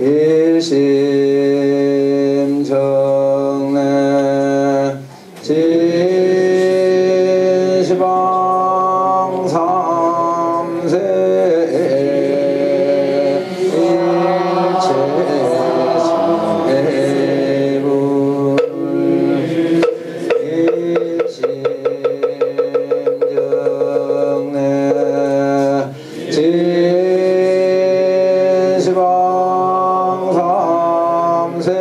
일심정래 진시방 삼세 일체심대불 일심정래 진시방 삼세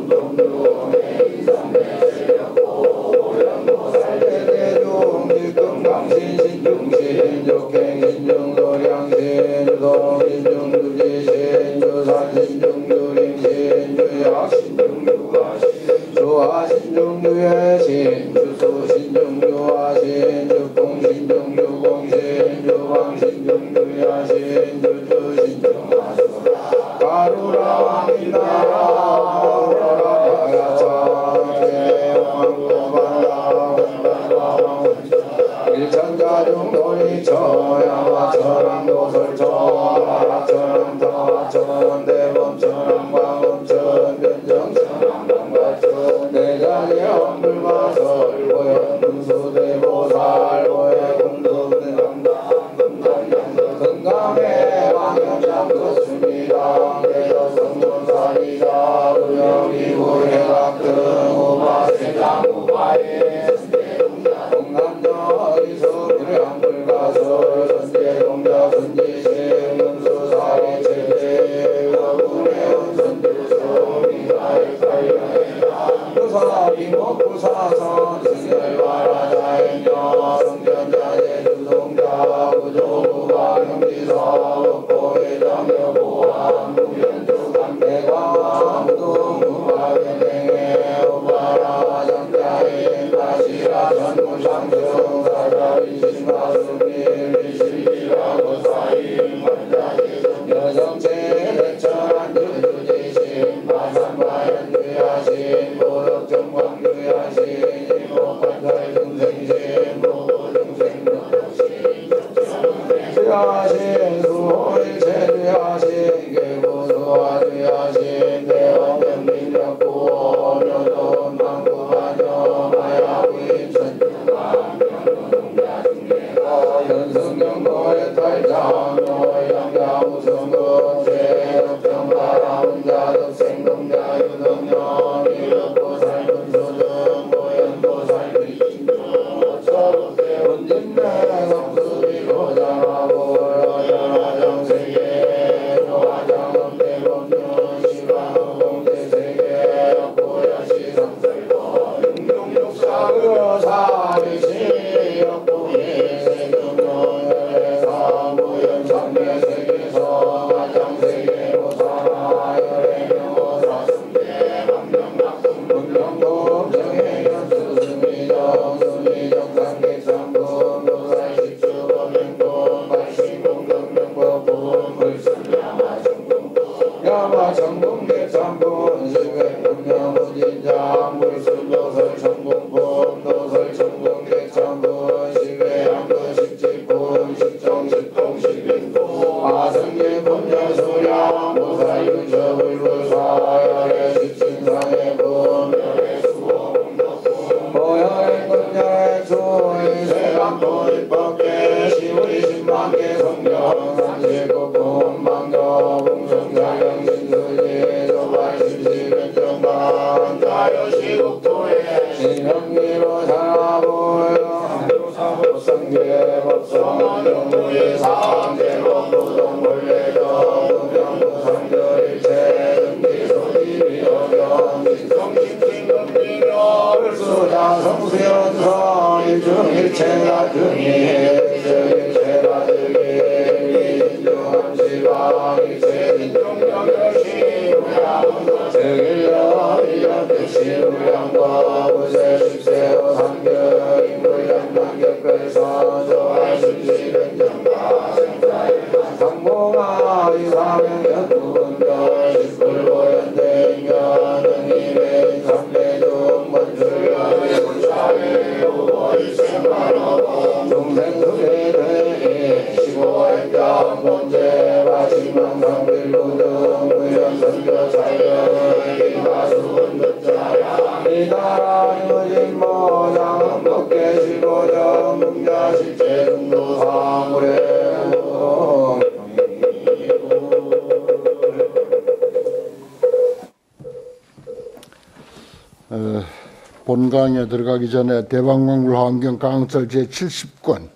본강에 들어가기 전에 대방광물 환경 강설 제70권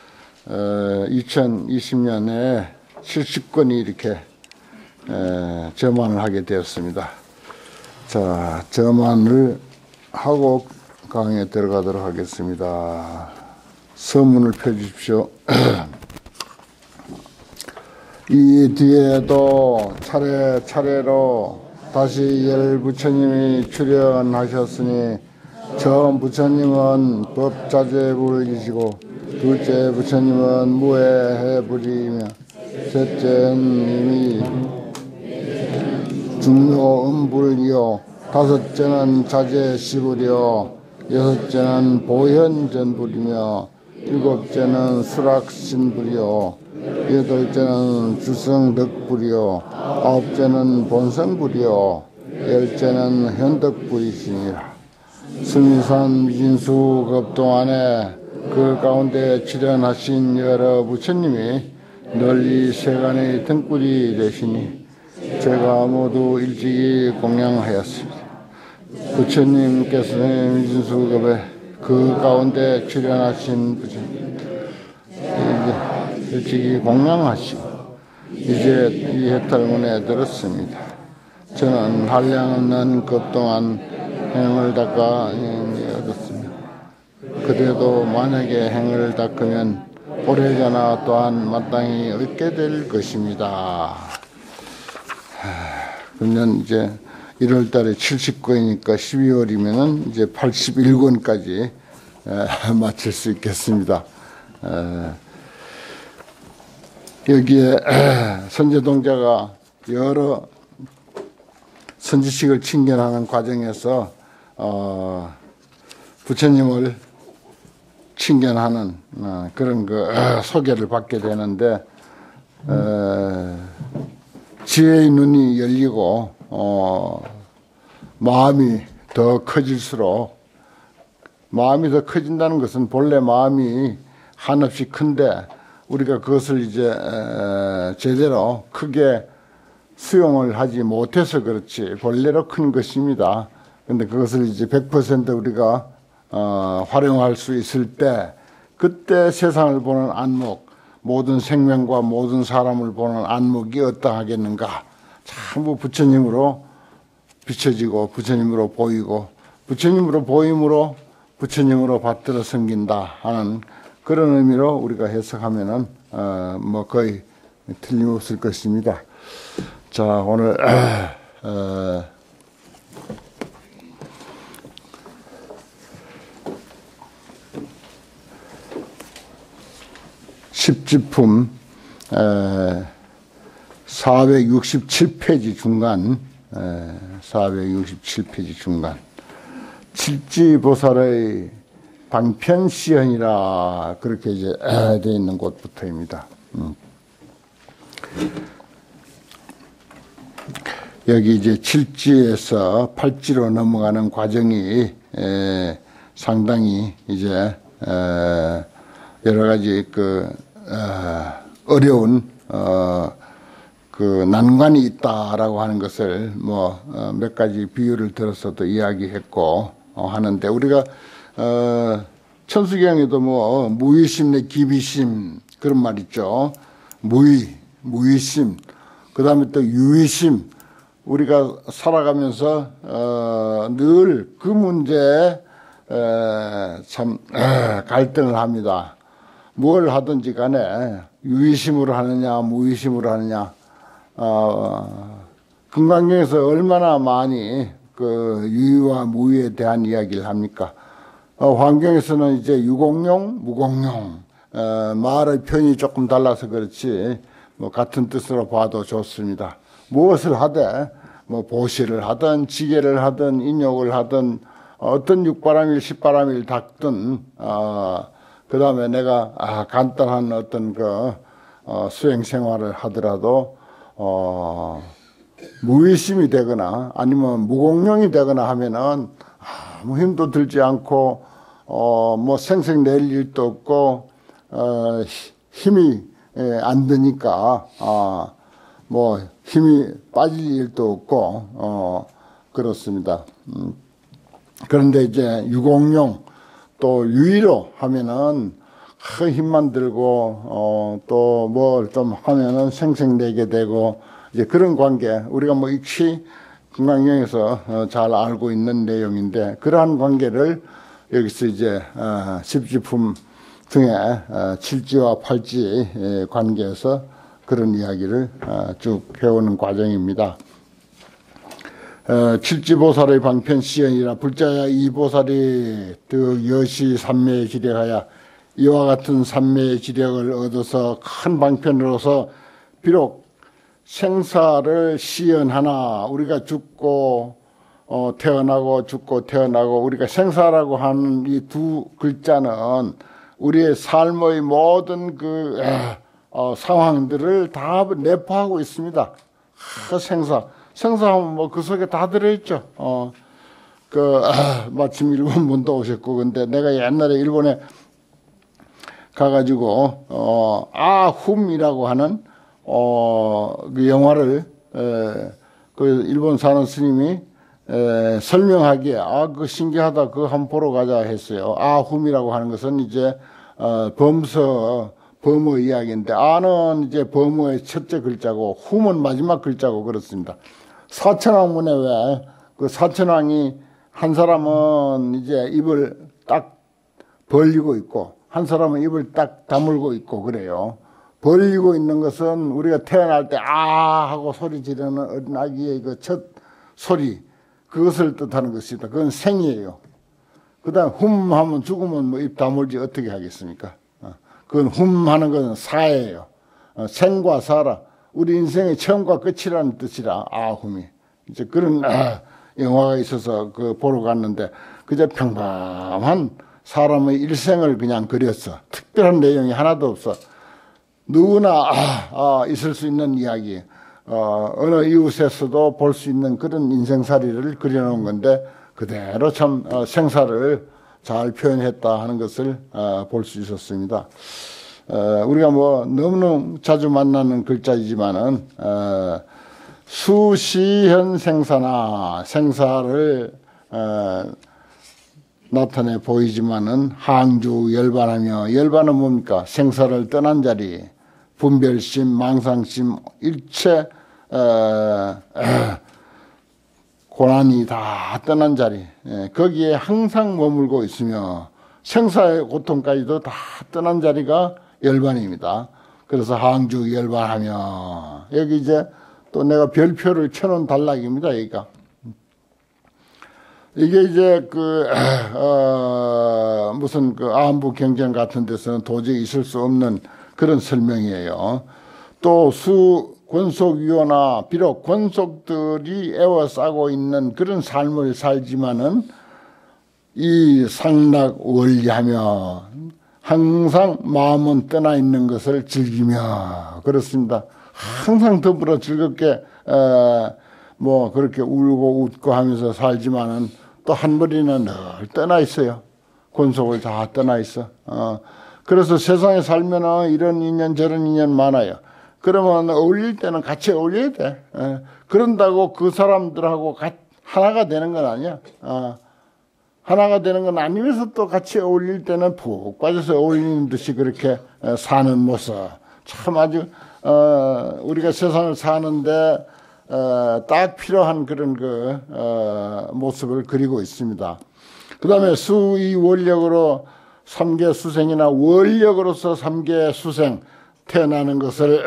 2020년에 70권이 이렇게 점안을 하게 되었습니다. 자, 저만을 하고 강의에 들어가도록 하겠습니다. 서문을 펴주십시오. 이 뒤에도 차례차례로 다시 열 부처님이 출연하셨으니 처음 부처님은 법자재부를 이시고 둘째 부처님은 무해해부리며 셋째는 이미 중요음불이요 다섯째는 자제시불이요 여섯째는 보현전불이며 일곱째는 수락신불이요 여덟째는 주성덕불이요 아홉째는 본성불이요 열째는 현덕불이시니라. 수미산 미진수 급동안에 그 가운데 출연하신 여러 부처님이 널리 세간의 등불이 되시니 제가 모두 일찍이 공양하였습니다. 부처님께서는 미진수급에 그 가운데 출연하신 부처님 일찍이 공양하시고 이제 이 해탈문에 들었습니다. 저는 한량없는 급동안 행을 닦아 얻었습니다. 그래도 만약에 행을 닦으면 오래전에 또한 마땅히 얻게 될 것입니다. 그러면 이제 1월 달에 79회니까 12월이면은 이제 81권까지 마칠 수 있겠습니다. 여기에 선제동자가 여러 선지식을 칭견하는 과정에서 부처님을 칭견하는 그런 소개를 받게 되는데 지혜의 눈이 열리고 마음이 더 커질수록 마음이 더 커진다는 것은 본래 마음이 한없이 큰데 우리가 그것을 이제 제대로 크게 수용을 하지 못해서 그렇지 본래로 큰 것입니다. 그런데 그것을 이제 100% 우리가 활용할 수 있을 때 그때 세상을 보는 안목 모든 생명과 모든 사람을 보는 안목이 어떠하겠는가. 전부 부처님으로 비춰지고 부처님으로 보이고 부처님으로 보임으로 부처님으로 받들어 섬긴다 하는 그런 의미로 우리가 해석하면은 뭐 거의 틀림없을 것입니다. 자, 오늘 10지품 467페이지 중간 467페이지 중간 칠지보살의 방편시연이라 그렇게 이제 되어 있는 곳부터입니다. 여기 이제 7지에서 8지로 넘어가는 과정이 상당히 이제 여러 가지 어려운 그 난관이 있다라고 하는 것을 뭐 몇 가지 비유를 들어서도 이야기했고 하는데 우리가 천수경에도 뭐 무의심 내 기비심 그런 말 있죠. 무의심 그 다음에 또 유의심 우리가 살아가면서 늘 그 문제에 참 갈등을 합니다. 뭘 하든지 간에 유의심으로 하느냐 무의심으로 하느냐 금강경에서 얼마나 많이 그 유의와 무의에 대한 이야기를 합니까? 환경에서는 이제 유공용, 무공용 말의 편이 조금 달라서 그렇지 뭐 같은 뜻으로 봐도 좋습니다. 무엇을 하되 뭐 보시를 하든 지게를 하든 인욕을 하든 어떤 육바람일 십바람일 닦든 그 다음에 내가 간단한 어떤 수행 생활을 하더라도 무의심이 되거나 아니면 무공용이 되거나 하면은 아무 힘도 들지 않고 뭐 생색 낼 일도 없고 힘이 안 드니까 뭐 힘이 빠질 일도 없고 그렇습니다. 그런데 이제 유공용 또 유의로 하면은 힘만 들고 또 뭘 좀 하면은 생색내게 되고 이제 그런 관계 우리가 뭐 익히 금강경에서 잘 알고 있는 내용인데 그러한 관계를 여기서 이제 십지품 등의 칠지와 팔지 관계에서 그런 이야기를 쭉 배우는 과정입니다. 칠지보살의 방편 시연이라 불자야 이 보살이 득 여시 삼매의 지력하여 이와 같은 삼매의 지력을 얻어서 큰 방편으로서 비록 생사를 시연하나 우리가 죽고 태어나고 죽고 태어나고 우리가 생사라고 하는 이 두 글자는 우리의 삶의 모든 그 상황들을 다 내포하고 있습니다. 생사하면 뭐 그 속에 다 들어있죠. 마침 일본 분도 오셨고 근데 내가 옛날에 일본에 가가지고 아훔이라고 하는 그 영화를 그 일본 사는 스님이 설명하기에 그 신기하다 그거 한번 보러 가자 했어요. 아훔이라고 하는 것은 이제 범어 이야기인데 아는 이제 범어의 첫째 글자고 훔은 마지막 글자고 그렇습니다. 사천왕문에 왜 그 사천왕이 한 사람은 이제 입을 딱 벌리고 있고 한 사람은 입을 딱 다물고 있고 그래요. 벌리고 있는 것은 우리가 태어날 때 하고 소리 지르는 어린 아기의 그 첫 소리 그것을 뜻하는 것이다. 그건 생이에요. 그 다음 훔하면 죽으면 뭐 입 다물지 어떻게 하겠습니까? 그건 훔하는 것은 사예요. 생과 사라. 우리 인생의 처음과 끝이라는 뜻이라 아훔이. 이제 그런 영화가 있어서 그 보러 갔는데 그저 평범한 사람의 일생을 그냥 그렸어. 특별한 내용이 하나도 없어. 누구나 있을 수 있는 이야기. 어느 이웃에서도 볼 수 있는 그런 인생살이를 그려놓은 건데 그대로 참 생사를 잘 표현했다 하는 것을 볼 수 있었습니다. 우리가 뭐 너무너무 자주 만나는 글자이지만은 수시현 생사나 생사를 나타내 보이지만은 항주 열반하며 열반은 뭡니까? 생사를 떠난 자리, 분별심, 망상심, 일체 고난이 다 떠난 자리, 거기에 항상 머물고 있으며 생사의 고통까지도 다 떠난 자리가 열반입니다. 그래서 항주 열반하며 여기 이제 또 내가 별표를 쳐놓은 단락입니다. 여기가 이게 이제 무슨 안부 경전 같은 데서는 도저히 있을 수 없는 그런 설명이에요. 또 권속위호나 비록 권속들이 애워싸고 있는 그런 삶을 살지만은 이 상락원리하며 항상 마음은 떠나 있는 것을 즐기며 그렇습니다. 항상 더불어 즐겁게 뭐 그렇게 울고 웃고 하면서 살지만은 또 한 머리는 늘 떠나 있어요. 권속을 다 떠나 있어. 그래서 세상에 살면은 이런 인연 저런 인연 많아요. 그러면 어울릴 때는 같이 어울려야 돼. 그런다고 그 사람들하고 하나가 되는 건 아니야. 하나가 되는 건 아니면서 또 같이 어울릴 때는 푹 빠져서 어울리는 듯이 그렇게 사는 모습. 참 아주 우리가 세상을 사는데 딱 필요한 그런 모습을 그리고 있습니다. 그 다음에 수의 원력으로 삼계 수생이나 원력으로서 삼계 수생 태어나는 것을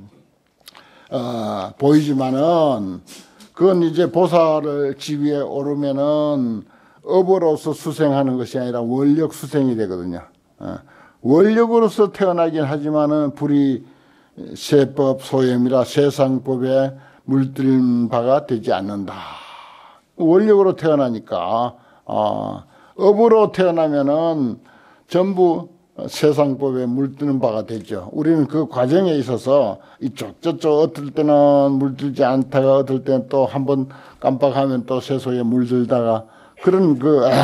보이지만은 그건 이제 보살을 지위에 오르면은 업으로서 수생하는 것이 아니라 원력 수생이 되거든요. 원력으로서 태어나긴 하지만은 불이 세법 소염이라 세상법에 물들인 바가 되지 않는다. 원력으로 태어나니까 업으로 태어나면은 전부 세상법에 물드는 바가 되죠. 우리는 그 과정에 있어서 이쪽 저쪽 어떨 때는 물들지 않다가 어떨 때는 또 한번 깜빡하면 또 세소에 물들다가 그런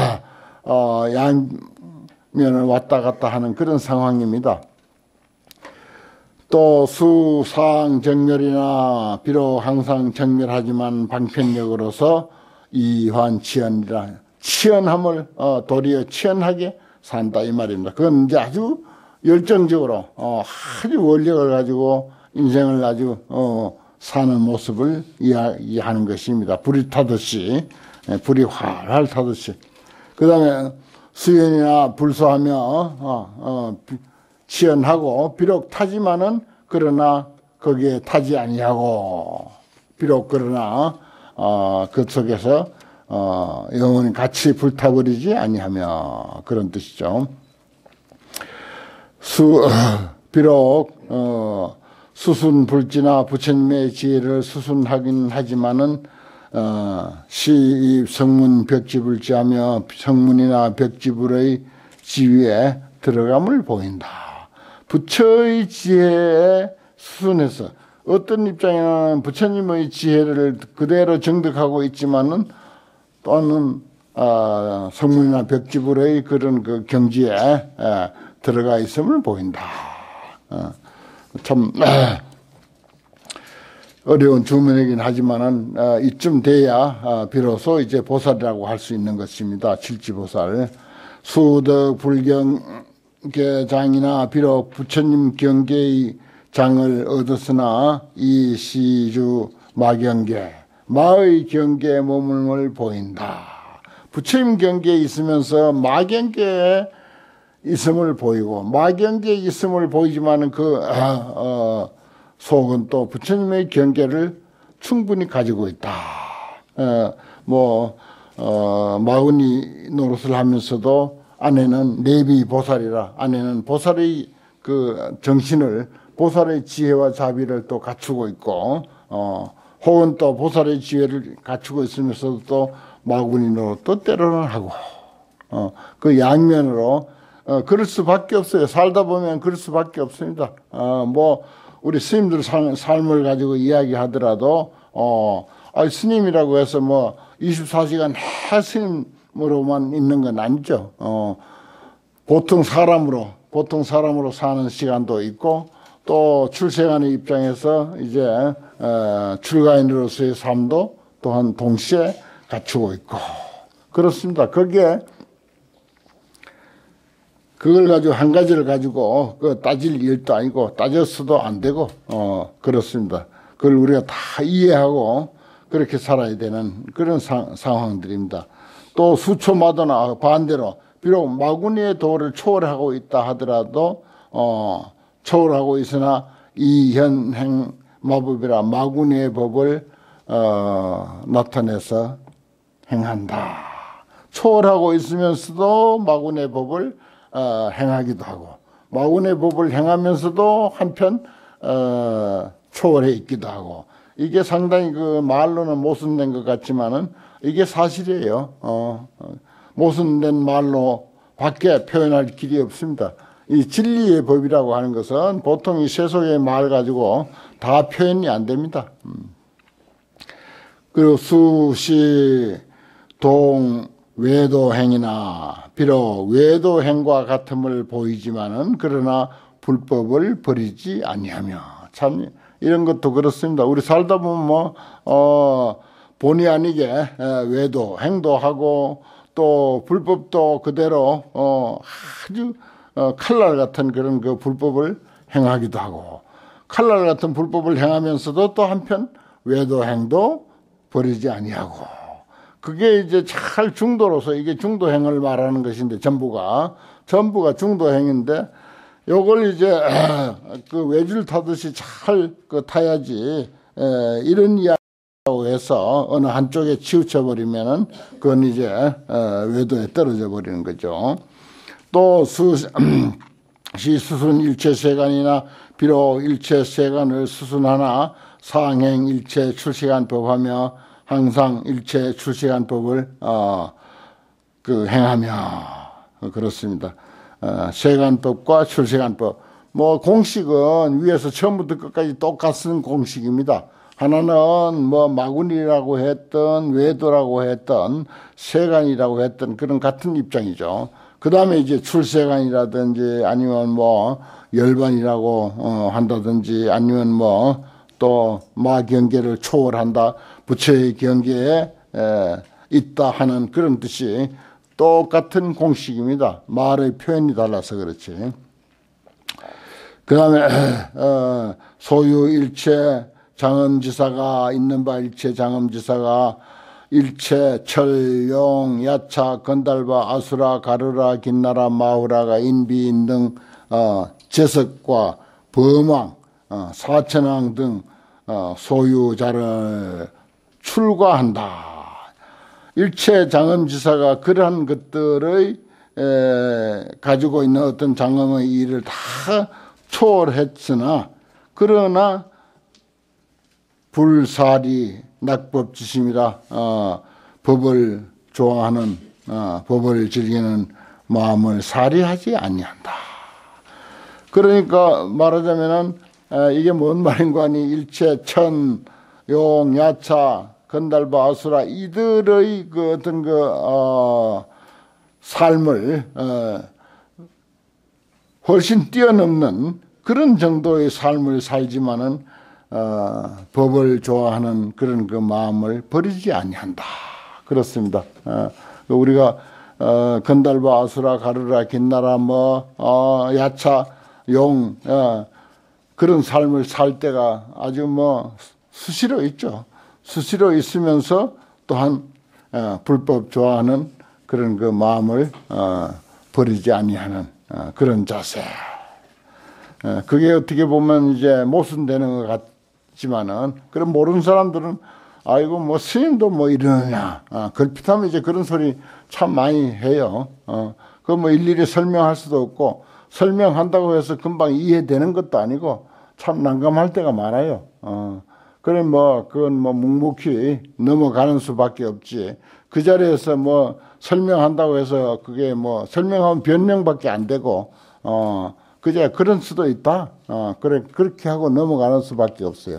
양면을 왔다 갔다 하는 그런 상황입니다. 또 수상 정멸이나 비록 항상 정멸하지만 방편력으로서 이환치연이라 치연함을 도리어 치연하게 산다 이 말입니다. 그건 이제 아주 열정적으로 아주 원력을 가지고 인생을 아주 사는 모습을 이야기하는 것입니다. 불이 타듯이, 불이 활활 타듯이. 그 다음에 수연이나 불소하며 치연하고 비록 타지만은 그러나 거기에 타지 아니하고 비록 그러나 그 속에서 영원히 같이 불타버리지 아니하며 그런 뜻이죠. 비록 수순불지나 부처님의 지혜를 수순하긴 하지만은 시입 성문 벽집을 지하며 성문이나 벽집의 지위에 들어감을 보인다. 부처의 지혜에 수순해서 어떤 입장에는 부처님의 지혜를 그대로 정득하고 있지만은 또는 성문이나 벽지불의 그런 그 경지에 들어가 있음을 보인다. 참 어려운 주문이긴 하지만은 이쯤 돼야 비로소 이제 보살이라고 할 수 있는 것입니다. 칠지보살. 수덕 불경계장이나 비록 부처님 경계의 장을 얻었으나 이 시주 마경계 마의 경계에 머물을 보인다. 부처님 경계에 있으면서 마경계에 있음을 보이고 마경계에 있음을 보이지만은 그 속은 또 부처님의 경계를 충분히 가지고 있다. 마흔이 노릇을 하면서도 아내는 내비 보살이라 아내는 보살의 그 정신을 보살의 지혜와 자비를 또 갖추고 있고 혹은 또 보살의 지혜를 갖추고 있으면서도 또 마구니 노릇도 때로는 하고 그 양면으로 그럴 수밖에 없어요. 살다 보면 그럴 수밖에 없습니다. 우리 스님들 삶을 가지고 이야기하더라도 스님이라고 해서 24시간 해 스님으로만 있는 건 아니죠. 보통 사람으로 사는 시간도 있고 또 출세하는 입장에서 이제 출가인으로서의 삶도 또한 동시에 갖추고 있고 그렇습니다. 그걸 가지고 한 가지를 가지고 따질 일도 아니고 따졌어도 안 되고 그렇습니다. 그걸 우리가 다 이해하고 그렇게 살아야 되는 그런 상황들입니다. 또 수초마다나 반대로 비록 마구니의 도를 초월하고 있다 하더라도 초월하고 있으나 이현행 마법이라 마구니의 법을 나타내서 행한다. 초월하고 있으면서도 마구니의 법을 행하기도 하고 마구니의 법을 행하면서도 한편 초월해 있기도 하고 이게 상당히 그 말로는 모순된 것 같지만은 이게 사실이에요. 모순된 말로 밖에 표현할 길이 없습니다. 이 진리의 법이라고 하는 것은 보통 이 세속의 말 가지고 다 표현이 안 됩니다. 그리고 수시 동 외도행이나 비록 외도행과 같음을 보이지만은 그러나 불법을 버리지 아니하며 참 이런 것도 그렇습니다. 우리 살다 보면 본의 아니게 외도행도 하고 또 불법도 그대로 아주 칼날 같은 그런 그 불법을 행하기도 하고 칼날 같은 불법을 행하면서도 또 한편 외도행도 버리지 아니하고 그게 이제 잘 중도로서 이게 중도행을 말하는 것인데 전부가 중도행인데 요걸 이제 그 외줄 타듯이 잘 타야지 이런 이야기라고 해서 어느 한쪽에 치우쳐 버리면은 그건 이제 외도에 떨어져 버리는 거죠. 또 수순 일체세간이나 비록 일체세간을 수순하나 상행 일체 출시간법하며 항상 일체 출시간법을 행하며 그렇습니다. 세간법과 출시간법 공식은 위에서 처음부터 끝까지 똑같은 공식입니다. 하나는 마구니라고 했던 외도라고 했던 세간이라고 했던 그런 같은 입장이죠. 그 다음에 이제 출세간이라든지 아니면 열반이라고 한다든지 아니면 또 마경계를 초월한다. 부처의 경계에 있다 하는 그런 뜻이 똑같은 공식입니다. 말의 표현이 달라서 그렇지. 그 다음에 소유일체 장엄지사가 있는 바 일체 장엄지사가 일체 철용 야차 건달바 아수라 가르라 긴나라 마후라가 인비인 등 제석과 범왕 사천왕 등 소유자를 출가한다. 일체 장엄지사가 그러한 것들의 가지고 있는 어떤 장엄의 일을 다 초월했으나 그러나 불사리 낙법지심이라 법을 좋아하는 법을 즐기는 마음을 사리하지 아니한다. 그러니까 말하자면은 이게 뭔 말인가 하니 일체 천, 용, 야차, 건달바, 아수라 이들의 그 어떤 삶을 훨씬 뛰어넘는 그런 정도의 삶을 살지만은 법을 좋아하는 그런 그 마음을 버리지 아니한다. 그렇습니다. 우리가 건달바, 아수라, 가르라, 긴나라, 야차, 용 그런 삶을 살 때가 아주 수시로 있죠. 수시로 있으면서 또한 불법 좋아하는 그런 그 마음을 버리지 아니하는 그런 자세. 그게 어떻게 보면 이제 모순되는 것 같지만은 그런 모르는 사람들은 아이고 스님도 이러느냐 걸핏하면 이제 그런 소리 참 많이 해요. 그거 일일이 설명할 수도 없고 설명한다고 해서 금방 이해되는 것도 아니고 참 난감할 때가 많아요. 그래 그건 묵묵히 넘어가는 수밖에 없지. 그 자리에서 설명한다고 해서 그게 설명하면 변명밖에 안 되고 그저 그런 수도 있다. 그렇게 하고 넘어가는 수밖에 없어요.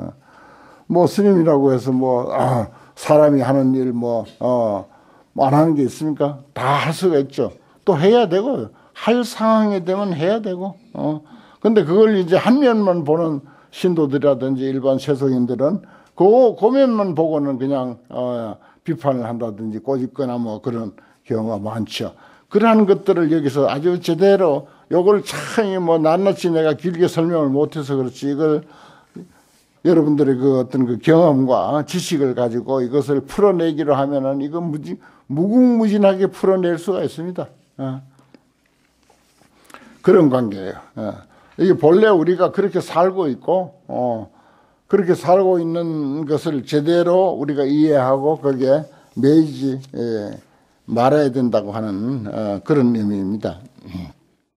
스님이라고 해서 사람이 하는 일 안 하는 게 있습니까? 다 할 수가 있죠. 또 해야 되고 할 상황이 되면 해야 되고. 근데 그걸 이제 한 면만 보는 신도들이라든지 일반 세속인들은 그 면만 보고는 그냥 비판을 한다든지 꼬집거나 그런 경우가 많죠. 그러한 것들을 여기서 아주 제대로 요걸 참 낱낱이 내가 길게 설명을 못해서 그렇지 이걸 여러분들의 그 어떤 그 경험과 지식을 가지고 이것을 풀어내기로 하면은 이건 무궁무진하게 풀어낼 수가 있습니다. 그런 관계예요. 이게 본래 우리가 그렇게 살고 있고 그렇게 살고 있는 것을 제대로 우리가 이해하고 거기에 매이지 말아야 된다고 하는 그런 의미입니다.